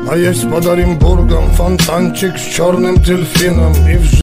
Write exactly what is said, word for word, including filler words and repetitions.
А есть под Оренбургом фонтанчик с черным дельфином. И в